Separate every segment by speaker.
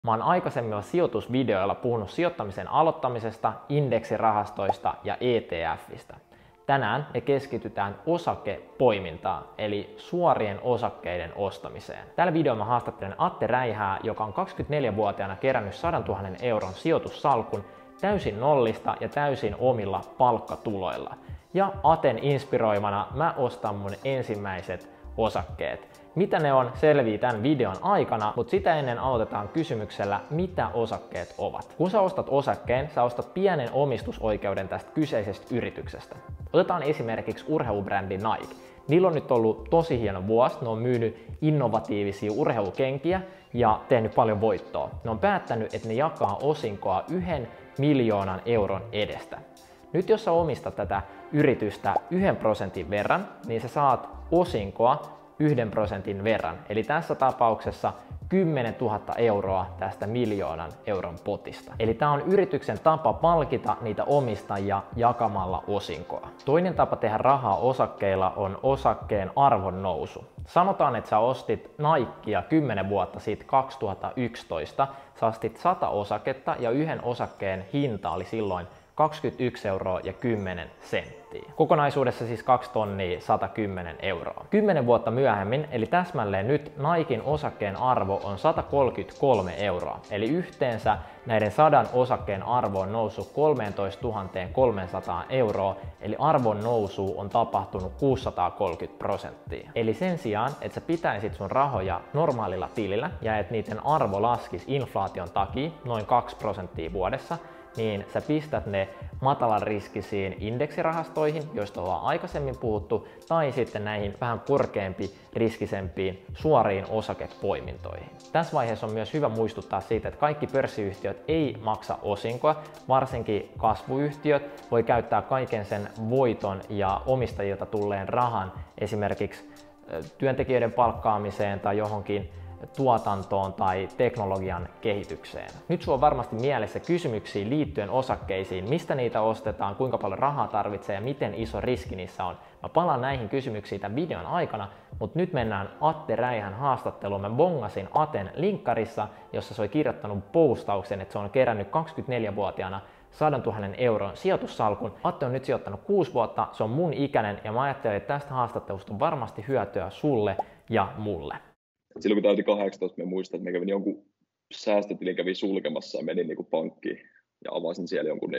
Speaker 1: Mä oon aikaisemmilla sijoitusvideoilla puhunut sijoittamisen aloittamisesta, indeksirahastoista ja ETFistä. Tänään me keskitytään osakepoimintaan, eli suorien osakkeiden ostamiseen. Tällä videolla mä haastattelen Atte Räihää, joka on 24-vuotiaana kerännyt 100 000 euron sijoitussalkun täysin nollista ja täysin omilla palkkatuloilla. Ja Aten inspiroimana mä ostan mun ensimmäiset osakkeet. Mitä ne on, selvii tämän videon aikana, mutta sitä ennen aloitetaan kysymyksellä, mitä osakkeet ovat. Kun sä ostat osakkeen, sä ostat pienen omistusoikeuden tästä kyseisestä yrityksestä. Otetaan esimerkiksi urheilubrändi Nike. Niillä on nyt ollut tosi hieno vuosi, ne on myynyt innovatiivisia urheilukenkiä ja tehnyt paljon voittoa. Ne on päättänyt, että ne jakaa osinkoa 1 miljoonan euron edestä. Nyt jos sä omistat tätä yritystä 1% verran, niin sä saat osinkoa 1% verran. Eli tässä tapauksessa 10 000 euroa tästä 1 miljoonan euron potista. Eli tämä on yrityksen tapa palkita niitä omistajia jakamalla osinkoa. Toinen tapa tehdä rahaa osakkeilla on osakkeen arvon nousu. Sanotaan, että sä ostit Nikea 10 vuotta sitten 2011. Sä ostit 100 osaketta ja yhden osakkeen hinta oli silloin 21 euroa ja 10 senttiä. Kokonaisuudessa siis 2 110 euroa. 10 vuotta myöhemmin, eli täsmälleen nyt Niken osakkeen arvo on 133 euroa. Eli yhteensä näiden 100 osakkeen arvo on noussut 13 300 euroa, eli arvon nousu on tapahtunut 630%. Eli sen sijaan, että sä pitäisit sun rahoja normaalilla tilillä ja että niiden arvo laskisi inflaation takia noin 2% vuodessa, niin sä pistät ne matalan riskisiin indeksirahastoihin, joista ollaan aikaisemmin puhuttu, tai sitten näihin vähän korkeampi riskisempiin suoriin osakepoimintoihin. Tässä vaiheessa on myös hyvä muistuttaa siitä, että kaikki pörssiyhtiöt ei maksa osinkoa, varsinkin kasvuyhtiöt voi käyttää kaiken sen voiton ja omistajilta tulleen rahan esimerkiksi työntekijöiden palkkaamiseen tai johonkin tuotantoon tai teknologian kehitykseen. Nyt sulla on varmasti mielessä kysymyksiä liittyen osakkeisiin, mistä niitä ostetaan, kuinka paljon rahaa tarvitsee ja miten iso riski niissä on. Mä palaan näihin kysymyksiin tämän videon aikana, mutta nyt mennään Atte Räihän haastatteluun. Mä bongasin Aten linkkarissa, jossa se oli kirjoittanut postauksen, että se on kerännyt 24-vuotiaana 100 000 euron sijoitussalkun. Atte on nyt sijoittanut 6 vuotta, se on mun ikäinen ja mä ajattelin, että tästä haastattelusta on varmasti hyötyä sulle ja mulle.
Speaker 2: Silloin kun täytin 18, mä muistan, että mä kävin jonkun säästötilin kävin sulkemassa ja menin pankkiin ja avasin siellä jonkun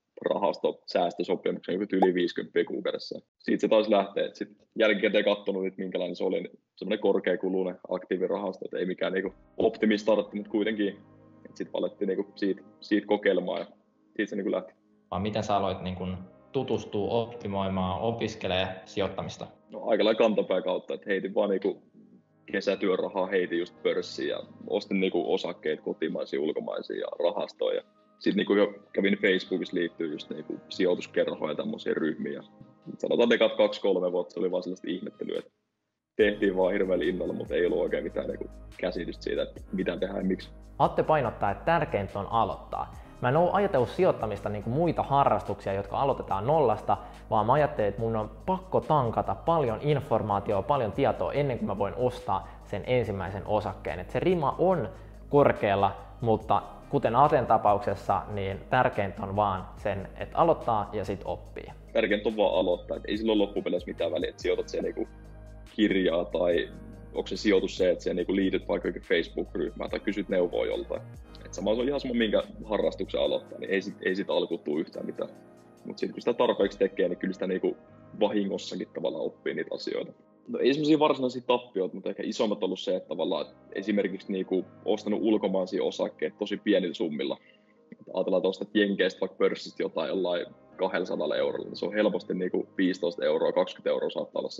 Speaker 2: rahastosäästösopimuksen yli 50 kuukaudessa. Siitä se taisi lähteä, että sitten jälkikäteen katsonut, että minkälainen se oli, niin semmoinen korkeakuluinen aktiivirahasto, että ei mikään optimistartti, mutta kuitenkin sitten alettiin siitä kokeilemaan ja siitä se lähti.
Speaker 1: Miten sä aloit tutustua, optimoimaan, opiskelemaan sijoittamista?
Speaker 2: No aika lailla kantapää kautta, että heitin vaan kesätyörahaa heitin just pörssiin ja ostin osakkeita kotimaisia, ulkomaisia ja rahastoja. Sitten jo kävin Facebookissa liittyy just sijoituskerhoja ja tämmöisiä ryhmiä. Sanotaan, että 2-3 vuotta se oli vaan sellaista ihmettelyä, että tehtiin vaan hirveällä innolla, mutta ei ollut oikein mitään käsitystä siitä, että mitä tehdään ja miksi.
Speaker 1: Atte painottaa, että tärkeintä on aloittaa. Mä en ole ajatellut sijoittamista muita harrastuksia, jotka aloitetaan nollasta, vaan mä ajattelin, että mun on pakko tankata paljon informaatiota, paljon tietoa ennen kuin mä voin ostaa sen ensimmäisen osakkeen. Et se rima on korkealla, mutta kuten Aten tapauksessa, niin tärkeintä on vaan sen, että aloittaa ja sit oppii.
Speaker 2: Tärkeintä on vaan aloittaa, että ei silloin loppupeleissä mitään väliä, että sijoitat siihen kirjaa tai onko se sijoitus se, että siihen liityt vaikka Facebook-ryhmään tai kysyt neuvoa joltain. Se on ihan sama, minkä harrastuksen aloittaa, niin ei sit alkuun tule yhtään mitään. Mutta sitten kun sitä tarpeeksi tekee, niin kyllä sitä vahingossakin tavallaan oppii niitä asioita. No ei semmoisia varsinaisia tappioita, mutta ehkä isommat on ollut se, että tavallaan esimerkiksi ostanut ulkomaisia osakkeita tosi pienillä summilla. Ajatellaan, että ostat Jenkeistä vaikka pörssistä jollain 200 eurolla, niin se on helposti 15 euroa, 20 euroa saattaa olla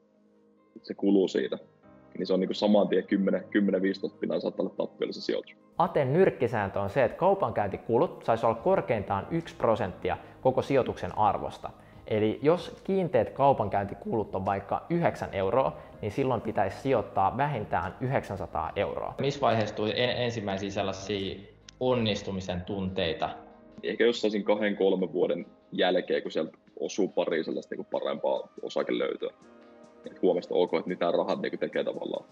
Speaker 2: se kuluu siitä. Niin se on saman tien 10-15 pinnan saattaa olla tappiolla se sijoitus.
Speaker 1: Aten nyrkkisääntö on se, että kaupankäyntikulut saisi olla korkeintaan 1% koko sijoituksen arvosta. Eli jos kiinteät kaupankäyntikulut on vaikka 9 euroa, niin silloin pitäisi sijoittaa vähintään 900 euroa. Missä vaiheessa tuli ensimmäisiä sellaisia onnistumisen tunteita?
Speaker 2: Ehkä jossain 2-3 vuoden jälkeen, kun sieltä osuu pari sellaista parempaa osakelöytöä. Huomesta ok, että mitä rahat tekee tavallaan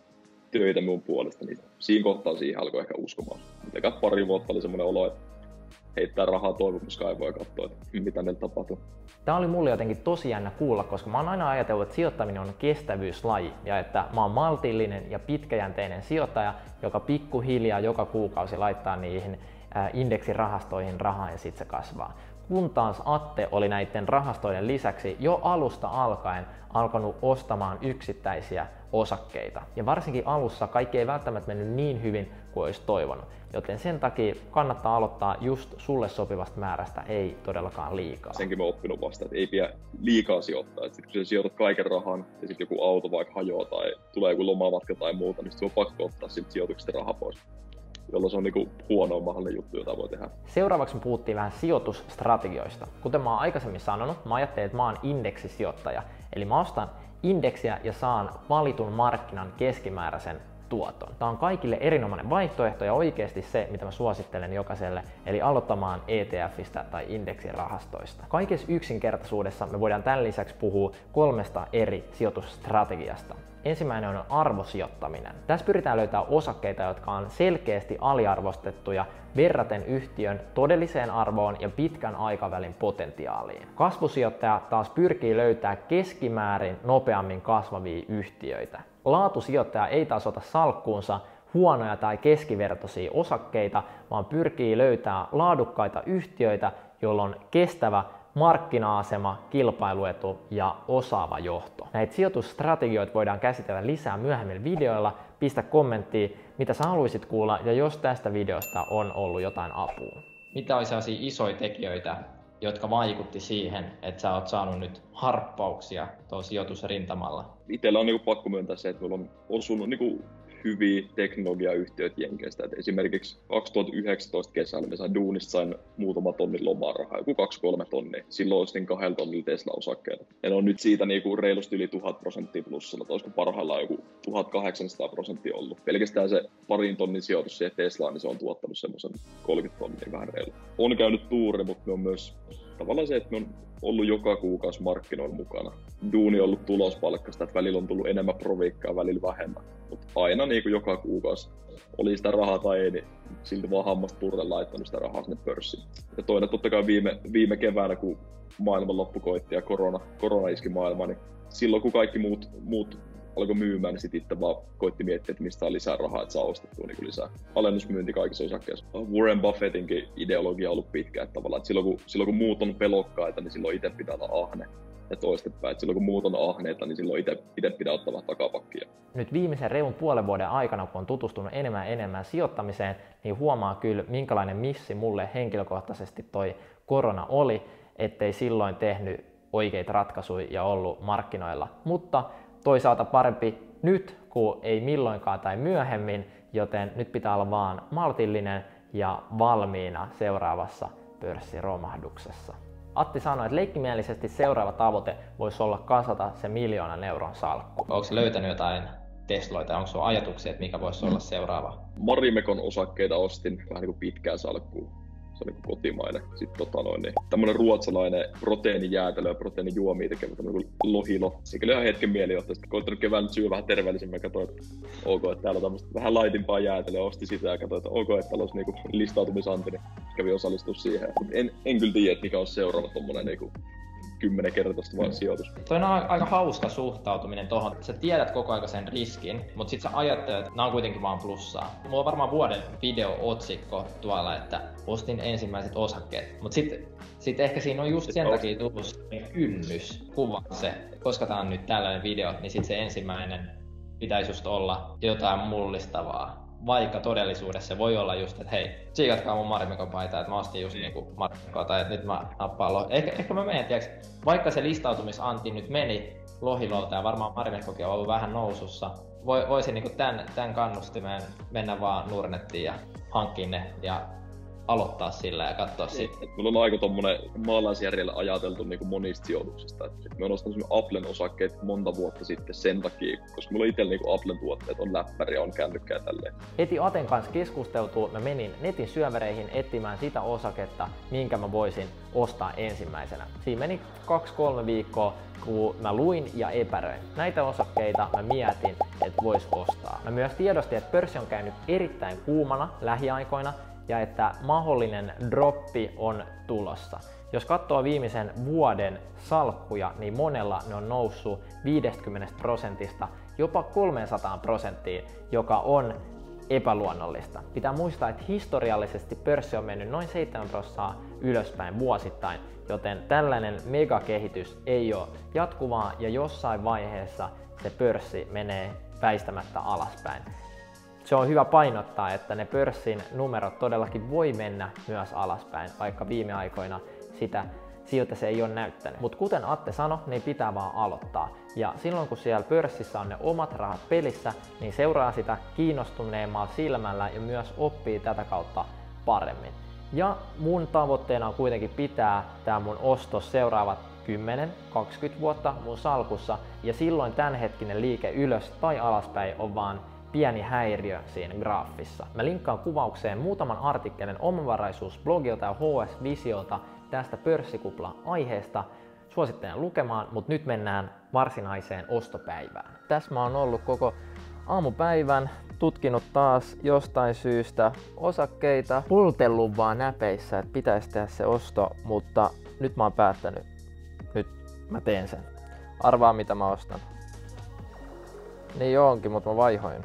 Speaker 2: töitä mun puolesta, niin siinä kohtaa siihen alkoi ehkä uskomaan. Mutta pari vuotta oli semmoinen olo, että heittää rahaa toivomuskaivoon ja katsoa, että mitä meillä tapahtuu.
Speaker 1: Tämä oli mulle jotenkin tosi jännä kuulla, koska mä oon aina ajatellut, että sijoittaminen on kestävyyslaji ja että mä oon maltillinen ja pitkäjänteinen sijoittaja, joka pikkuhiljaa joka kuukausi laittaa niihin indeksirahastoihin rahaa ja sit se kasvaa. Kun taas Atte oli näiden rahastojen lisäksi jo alusta alkaen alkanut ostamaan yksittäisiä osakkeita. Ja varsinkin alussa kaikki ei välttämättä mennyt niin hyvin kuin olisi toivonut. Joten sen takia kannattaa aloittaa just sulle sopivasta määrästä, ei todellakaan liikaa.
Speaker 2: Senkin mä oon oppinut vasta, että ei pidä liikaa sijoittaa. Sitten kun sä sijoitat kaiken rahan ja sitten joku auto vaikka hajoaa tai tulee joku lomamatka tai muuta, niin sitten on pakko ottaa siltä sijoituksesta raha pois, jolloin se on niinku huono mahdollinen juttu, jota voi tehdä.
Speaker 1: Seuraavaksi me puhuttiin vähän sijoitusstrategioista. Kuten mä oon aikaisemmin sanonut, mä ajattelin, että mä oon indeksisijoittaja. Eli mä ostan indeksiä ja saan valitun markkinan keskimääräisen tuoton. Tämä on kaikille erinomainen vaihtoehto ja oikeasti se, mitä mä suosittelen jokaiselle, eli aloittamaan ETFistä tai indeksirahastoista. Kaikessa yksinkertaisuudessa me voidaan tämän lisäksi puhua 3 eri sijoitusstrategiasta. Ensimmäinen on arvosijoittaminen. Tässä pyritään löytämään osakkeita, jotka on selkeästi aliarvostettuja verraten yhtiön todelliseen arvoon ja pitkän aikavälin potentiaaliin. Kasvusijoittaja taas pyrkii löytämään keskimäärin nopeammin kasvavia yhtiöitä. Laatusijoittaja ei taas ota salkkuunsa huonoja tai keskivertoisia osakkeita, vaan pyrkii löytämään laadukkaita yhtiöitä, joilla on kestävä markkina-asema, kilpailuetu ja osaava johto. Näitä sijoitusstrategioita voidaan käsitellä lisää myöhemmin videoilla. Pistä kommenttia, mitä sä haluaisit kuulla ja jos tästä videosta on ollut jotain apua. Mitä olisi sellaisia isoja tekijöitä, jotka vaikutti siihen, että sä oot saanut nyt harppauksia tuolla sijoitusrintamalla?
Speaker 2: Itsellä on niinku pakko myöntää se, että meillä on osunut niinku hyviä teknologiayhtiöitä Jenkeistä. Et esimerkiksi 2019 kesällä me sain duunista muutama tonnin lomarahaa, joku 2-3 tonnia. Silloin ostin 2 tonnilla Tesla-osakkeita. Ja ne on nyt siitä niinku reilusti yli 1000% plussalla, tai olisiko parhaillaan joku 1800% ollut. Pelkästään se parin tonnin sijoitus siihen Teslaan, niin se on tuottanut semmoisen 30 tonnia vähän reilu. On käynyt tuuri, mutta me on myös tavallaan se, että me on ollut joka kuukausi markkinoilla mukana. Duuni on ollut tulospalkkasta, että välillä on tullut enemmän proviikkaa, välillä vähemmän. Mutta aina niin kuin joka kuukausi, oli sitä rahaa tai ei, niin silti vaan hammasta purren laittanut sitä rahaa sinne pörssiin. Ja toinen totta kai viime keväänä, kun maailmanloppu koitti ja korona iski maailmaan, niin silloin kun kaikki muut alkoi myymään, niin sitten itse vaan koitti miettiä, että mistä on lisää rahaa, että saa ostettua niin lisää. Alennusmyynti kaikissa osakkeissa. Warren Buffettinkin ideologia on ollut pitkä, että tavallaan, että silloin kun muut on pelokkaita, niin silloin itse pitää olla ahne. Ja toistepäin, että silloin kun muut on ahneita, niin silloin itse pitää ottaa vähän takapakkia.
Speaker 1: Nyt viimeisen reilun puolen vuoden aikana, kun on tutustunut enemmän ja enemmän sijoittamiseen, niin huomaa kyllä, minkälainen missi mulle henkilökohtaisesti toi korona oli, ettei silloin tehnyt oikeita ratkaisuja ja ollut markkinoilla. Mutta toisaalta parempi nyt kuin ei milloinkaan tai myöhemmin, joten nyt pitää olla vaan maltillinen ja valmiina seuraavassa pörssiromahduksessa. Atti sanoi, että leikkimielisesti seuraava tavoite voisi olla kasata se 1 000 000 euron salkku. Onko se löytänyt jotain Tesloita? Onko sinulla ajatuksia, että mikä voisi olla seuraava?
Speaker 2: Marimekon osakkeita ostin vähän niin kuin pitkään salkkuun. Se on niin kotimainen. Sitten tämmönen ruotsalainen proteiinijäätelö ja proteiinijuomia tekevä tämmönen lohilo. Sekin oli ihan hetken mielijohtaja. Sitten koittanut kevään nyt syö vähän terveellisemmän. Katsoin, että ok, että täällä on tämmöistä vähän laitimpaa jäätelöä. Ostin sitä ja katsoin, että ok, että täällä olisi niinku listautumisanti, niin kävi osallistua siihen. En kyllä tiedä, että mikä on seuraava tommonen niinku 10-kertaista vaan sijoitus.
Speaker 1: Toi on aika hauska suhtautuminen tohon. Sä tiedät koko ajan sen riskin, mutta sit sä ajattelet, että nää on kuitenkin vaan plussaa. Mulla on varmaan vuoden video-otsikko tuolla, että ostin ensimmäiset osakkeet. Mut sit ehkä siinä on just sen takia tullut kynnys kuvaa se. Koska tää on nyt tällainen video, niin sit se ensimmäinen pitäisi just olla jotain mullistavaa. Vaikka todellisuudessa se voi olla just, että hei, tsiikatkaa mun Marimekon paitaa, että mä ostin just niinku Marimekoa, tai että nyt mä nappaan Ehkä mä menen, tiiäks, vaikka se listautumisanti nyt meni Lohilolta ja varmaan Marimekokin on ollut vähän nousussa, voisin niinku tän kannustimeen mennä vaan Nordnettiin ja hankkia ne ja aloittaa sillä ja katsoa sitten.
Speaker 2: Mulla on aika tommonen maalaisjärjellä ajateltu niin kuin monista sijoituksista. Mä oon ostanut Applen osakkeet monta vuotta sitten sen takia, koska mulla itsellä niin Applen tuotteet on läppäri ja on kännykkää tälleen.
Speaker 1: Heti Aten kanssa keskusteltua, mä menin netin syövereihin etsimään sitä osaketta, minkä mä voisin ostaa ensimmäisenä. Siinä meni 2-3 viikkoa, kun mä luin ja epäröin. Näitä osakkeita mä mietin, että vois ostaa. Mä myös tiedostin, että pörssi on käynyt erittäin kuumana lähiaikoina ja että mahdollinen droppi on tulossa. Jos katsoo viimeisen vuoden salkkuja, niin monella ne on noussut 50% jopa 300%, joka on epäluonnollista. Pitää muistaa, että historiallisesti pörssi on mennyt noin 7% ylöspäin vuosittain, joten tällainen megakehitys ei ole jatkuvaa ja jossain vaiheessa se pörssi menee väistämättä alaspäin. Se on hyvä painottaa, että ne pörssin numerot todellakin voi mennä myös alaspäin, vaikka viime aikoina siltä se ei ole näyttänyt. Mutta kuten Atte sanoi, niin pitää vaan aloittaa. Ja silloin kun siellä pörssissä on ne omat rahat pelissä, niin seuraa sitä kiinnostuneemmalla silmällä ja myös oppii tätä kautta paremmin. Ja mun tavoitteena on kuitenkin pitää tää mun ostos seuraavat 10-20 vuotta mun salkussa, ja silloin tämänhetkinen liike ylös tai alaspäin on vaan pieni häiriö siinä graafissa. Mä linkkaan kuvaukseen muutaman artikkelin omavaraisuusblogilta ja HS Visiolta tästä pörssikupla-aiheesta. Suosittelen lukemaan, mutta nyt mennään varsinaiseen ostopäivään. Tässä mä oon ollut koko aamupäivän, tutkinut taas jostain syystä osakkeita, pultellut vaan näpeissä, että pitäisi tehdä se osto, mutta nyt mä oon päättänyt. Nyt mä teen sen. Arvaa mitä mä ostan. Niin onkin, mutta mä vaihoin.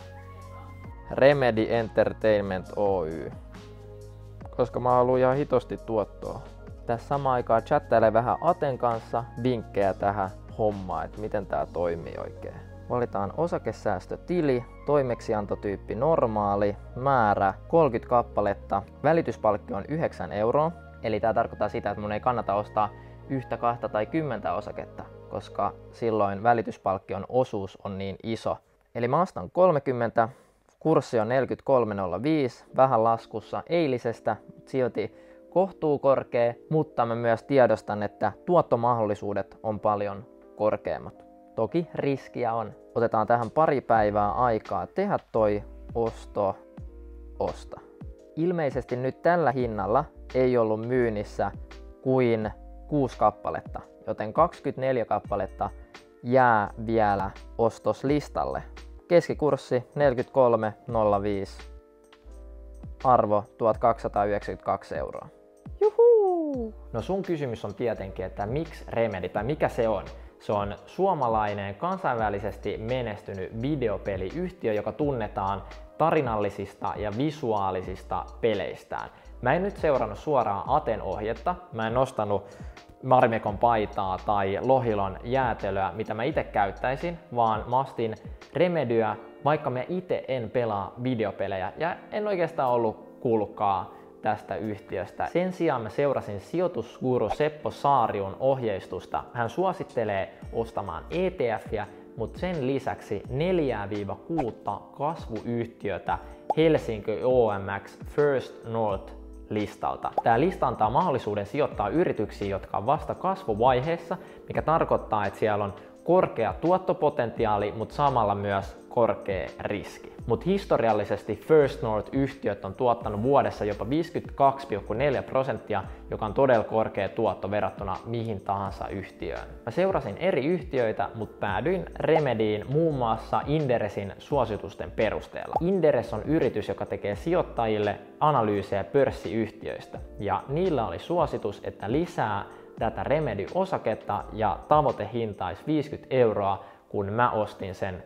Speaker 1: Remedy Entertainment Oy. Koska mä haluan ihan hitosti tuottoa. Tässä samaan aikaan chattailen vähän Aten kanssa vinkkejä tähän hommaan, että miten tää toimii oikein. Valitaan osakesäästötili, toimeksiantotyyppi normaali, määrä 30 kappaletta, välityspalkkio on 9 €. Eli tää tarkoittaa sitä, että mun ei kannata ostaa 1, 2 tai 10 osaketta, koska silloin välityspalkkion osuus on niin iso. Eli mä ostan 30, kurssi on 43,05, vähän laskussa eilisestä, silti kohtuu korkea, mutta mä myös tiedostan, että tuottomahdollisuudet on paljon korkeammat. Toki riskiä on. Otetaan tähän pari päivää aikaa tehdä toi osta. Ilmeisesti nyt tällä hinnalla ei ollut myynnissä kuin 6 kappaletta, joten 24 kappaletta jää vielä ostoslistalle. Keskikurssi 43,05, arvo 1292 €. Juhuu! No sun kysymys on tietenkin, että miksi Remedy tai mikä se on? Se on suomalainen kansainvälisesti menestynyt videopeliyhtiö, joka tunnetaan tarinallisista ja visuaalisista peleistään. Mä en nyt seurannut suoraan Aten ohjetta, mä en ostanut Marimekon paitaa tai Lohilon jäätelöä, mitä mä itse käyttäisin, vaan mä ostin Remedyä, vaikka mä itse en pelaa videopelejä ja en oikeastaan ollut kuullutkaan tästä yhtiöstä. Sen sijaan mä seurasin sijoitusguru Seppo Saariun ohjeistusta. Hän suosittelee ostamaan ETF:iä, mutta sen lisäksi 4-6 kasvuyhtiötä Helsinki OMX First North listalta. Tämä lista antaa mahdollisuuden sijoittaa yrityksiin, jotka on vasta kasvuvaiheessa, mikä tarkoittaa, että siellä on korkea tuottopotentiaali, mutta samalla myös korkea riski. Mutta historiallisesti First North-yhtiöt on tuottanut vuodessa jopa 52,4%, joka on todella korkea tuotto verrattuna mihin tahansa yhtiöön. Mä seurasin eri yhtiöitä, mutta päädyin Remedyin muun muassa Inderesin suositusten perusteella. Inderes on yritys, joka tekee sijoittajille analyysejä pörssiyhtiöistä, ja niillä oli suositus, että lisää tätä Remedy-osaketta ja tavoitehinta olisi 50 €, kun mä ostin sen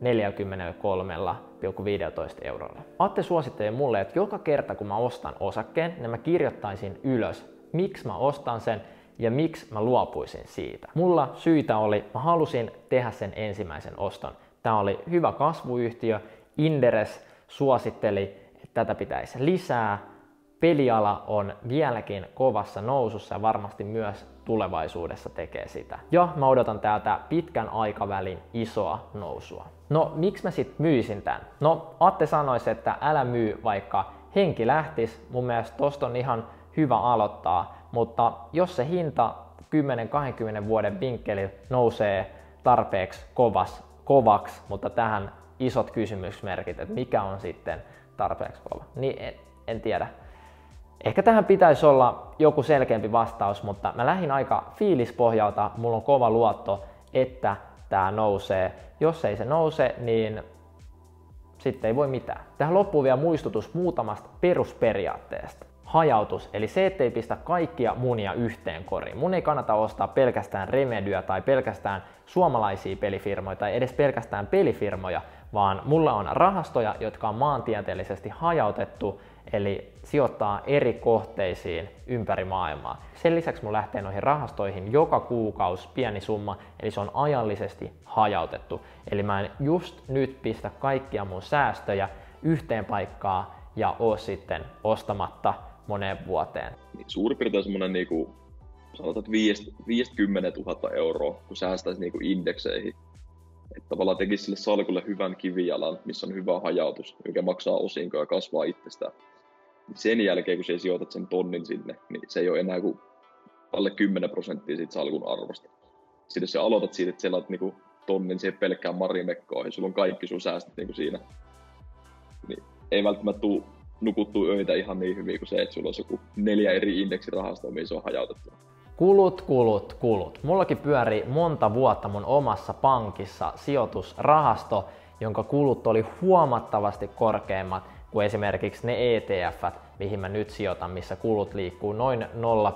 Speaker 1: 43,15 €. Atte suosittelee mulle, että joka kerta kun mä ostan osakkeen, niin mä kirjoittaisin ylös, miksi mä ostan sen ja miksi mä luopuisin siitä. Mulla syitä oli, mä halusin tehdä sen ensimmäisen oston. Tää oli hyvä kasvuyhtiö, Inderes suositteli, että tätä pitäisi lisää. Peliala on vieläkin kovassa nousussa ja varmasti myös tulevaisuudessa tekee sitä. Ja mä odotan täältä pitkän aikavälin isoa nousua. No miksi mä sit myisin tän? No Atte sanoisi, että älä myy vaikka henki lähtis, mun mielestä tosta on ihan hyvä aloittaa, mutta jos se hinta 10-20 vuoden vinkkeli nousee tarpeeksi kovaksi, mutta tähän isot kysymysmerkit, että mikä on sitten tarpeeksi kova, niin en tiedä. Ehkä tähän pitäisi olla joku selkeämpi vastaus, mutta mä lähdin aika fiilispohjalta, mulla on kova luotto, että tää nousee. Jos ei se nouse, niin sitten ei voi mitään. Tähän loppuu vielä muistutus muutamasta perusperiaatteesta. Hajautus, eli se, ettei pistä kaikkia munia yhteen koriin. Mun ei kannata ostaa pelkästään Remedyä tai pelkästään suomalaisia pelifirmoja tai edes pelkästään pelifirmoja, vaan mulla on rahastoja, jotka on maantieteellisesti hajautettu, eli sijoittaa eri kohteisiin ympäri maailmaa. Sen lisäksi mun lähtee noihin rahastoihin joka kuukausi pieni summa, eli se on ajallisesti hajautettu. Eli mä en just nyt pistä kaikkia mun säästöjä yhteen paikkaan ja oo sitten ostamatta moneen vuoteen.
Speaker 2: Suurin piirtein semmonen sanotaan, että 50 000 euroa, kun säästäisi indekseihin. Että tavallaan tekisi sille salkulle hyvän kivijalan, missä on hyvä hajautus, joka maksaa osinkoja ja kasvaa itsestään. Sen jälkeen, kun sä sijoitat sen tonnin sinne, niin se ei ole enää kuin alle 10% siitä salkun arvosta. Sitten jos sä aloitat siitä, että sä laitat tonnin siihen pelkkään marimekkoon ja sulla on kaikki sun säästöt siinä, niin ei välttämättä tule nukuttua öitä ihan niin hyvin kuin se, että sulla olisi joku 4 eri indeksirahastoa, mihin se on hajautettu.
Speaker 1: Kulut. Mullakin pyöri monta vuotta mun omassa pankissa sijoitusrahasto, jonka kulut oli huomattavasti korkeammat kuin esimerkiksi ne ETF:t, mihin mä nyt sijoitan, missä kulut liikkuu noin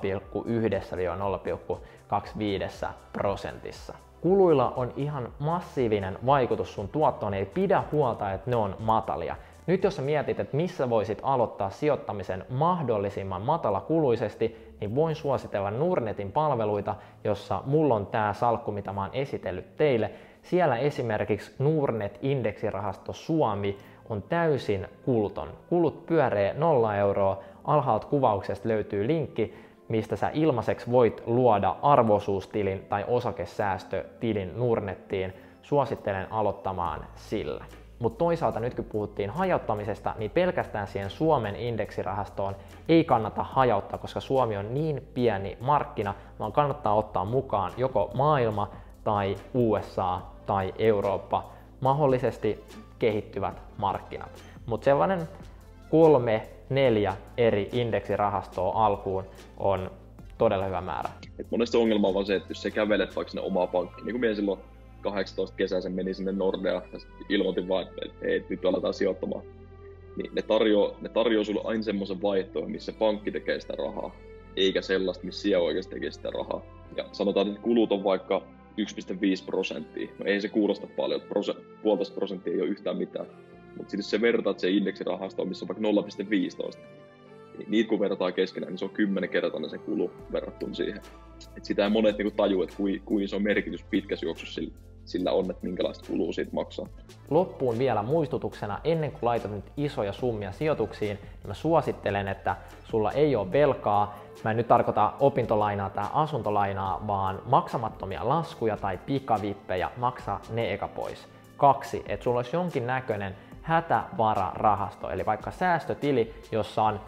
Speaker 1: 0,1–0,25%. Kuluilla on ihan massiivinen vaikutus sun tuottoon, ei pidä huolta, että ne on matalia. Nyt jos sä mietit, että missä voisit aloittaa sijoittamisen mahdollisimman matalakuluisesti, niin voin suositella Nordnetin palveluita, jossa mulla on tää salkku, mitä mä oon esitellyt teille. Siellä esimerkiksi Nordnet Indeksirahasto Suomi on täysin kuluton. Kulut pyöree 0 euroa. Alhaalta kuvauksesta löytyy linkki, mistä sä ilmaiseksi voit luoda arvo-osuustilin tai osakesäästötilin Nordnettiin. Suosittelen aloittamaan sillä. Mutta toisaalta nyt kun puhuttiin hajauttamisesta, niin pelkästään siihen Suomen indeksirahastoon ei kannata hajauttaa, koska Suomi on niin pieni markkina, vaan kannattaa ottaa mukaan joko maailma tai USA tai Eurooppa, mahdollisesti kehittyvät markkinat. Mutta sellainen 3-4 eri indeksirahastoa alkuun on todella hyvä määrä.
Speaker 2: Monesti ongelma on vaan se, että jos sä kävelet vaikka sinne omaa pankkiin, niin kuin minä silloin 18 kesäisen meni sinne Nordea ja ilmoitin vaan, että hei, nyt aletaan sijoittamaan. Niin ne tarjoaa sulle aina semmoisen vaihtoehdon, missä pankki tekee sitä rahaa, eikä sellaista, missä siellä oikeasti tekee sitä rahaa. Ja sanotaan, että kulut on vaikka 1,5%. No ei se kuulosta paljon, 1,5% ei ole yhtään mitään. Mutta sitten jos se vertaat se indeksirahastoon, missä on vaikka 0,15, niin niitä kun vertaa keskenään, niin se on 10-kertainen se kulu verrattuna siihen. Et sitä ei monet tajuu, että kuin iso merkitys pitkässä juoksussa sillä on, että minkälaista kulua siitä maksaa.
Speaker 1: Loppuun vielä muistutuksena, ennen kuin laitat nyt isoja summia sijoituksiin, niin mä suosittelen, että sulla ei ole velkaa. Mä en nyt tarkoita opintolainaa tai asuntolainaa, vaan maksamattomia laskuja tai pikavippejä, maksa ne eka pois. 2, että sulla olisi jonkin näköinen hätävararahasto, eli vaikka säästötili, jossa on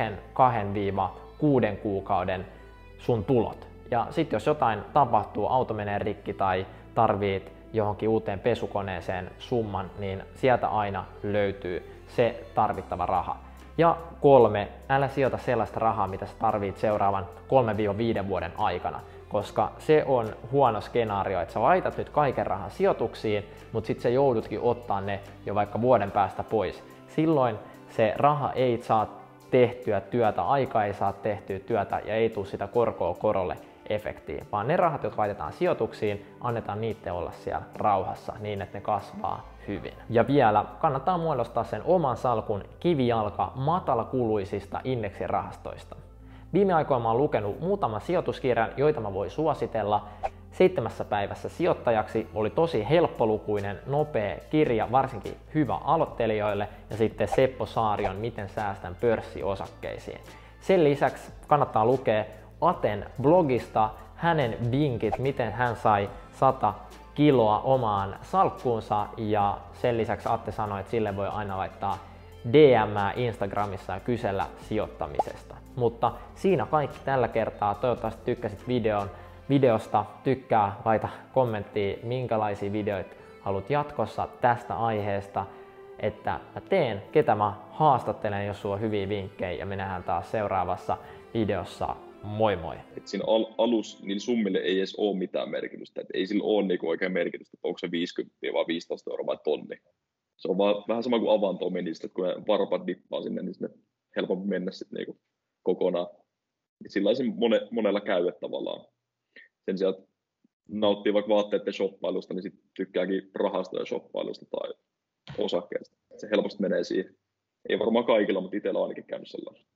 Speaker 1: 1-2–6 kuukauden sun tulot. Ja sitten jos jotain tapahtuu, auto menee rikki tai tarvit johonkin uuteen pesukoneeseen summan, niin sieltä aina löytyy se tarvittava raha. Ja 3, älä sijoita sellaista rahaa, mitä sä tarvit seuraavan 3–5 vuoden aikana, koska se on huono skenaario, että sä laitat nyt kaiken rahan sijoituksiin, mutta sitten sä joudutkin ottaa ne jo vaikka vuoden päästä pois. Silloin se raha ei saa tehtyä työtä, aika ei saa tehtyä työtä ja ei tule sitä korkoa korolle efektiä, vaan ne rahat, jotka laitetaan sijoituksiin, annetaan niiden olla siellä rauhassa niin, että ne kasvaa hyvin. Ja vielä kannattaa muodostaa sen oman salkun kivijalka matalakuluisista indeksirahastoista. Viime aikoina mä oon lukenut muutaman sijoituskirjan, joita mä voin suositella. 7 päivässä sijoittajaksi oli tosi helppolukuinen, nopea kirja, varsinkin hyvä aloittelijoille, ja sitten Seppo Saarion Miten säästän pörssiosakkeisiin. Sen lisäksi kannattaa lukea Aten blogista hänen vinkit, miten hän sai 100 kiloa omaan salkkuunsa, ja sen lisäksi Atte sanoi, että sille voi aina laittaa DM Instagramissa ja kysellä sijoittamisesta. Mutta siinä kaikki tällä kertaa. Toivottavasti tykkäsit videosta. Tykkää, laita kommenttia, minkälaisia videoita haluat jatkossa tästä aiheesta, että mä teen, ketä mä haastattelen, jos sulla on hyviä vinkkejä, ja me nähdään taas seuraavassa videossa. Moi moi!
Speaker 2: Et siinä alussa niillä summille ei edes ole mitään merkitystä. Et ei sillä ole niinku oikein merkitystä, että onko se 50 vai 15 € vai tonni. Se on vaan vähän sama kuin avantominista, että kun ne varpat dippaa sinne, niin sinne helpompi mennä sitten niinku kokonaan. Sillä monella käy tavallaan. Sen sijaan, että nauttii vaikka vaatteiden shoppailusta, niin sitten tykkääkin rahastojen shoppailusta tai osakkeista. Se helposti menee siihen. Ei varmaan kaikilla, mutta itsellä on ainakin käynyt sellainen.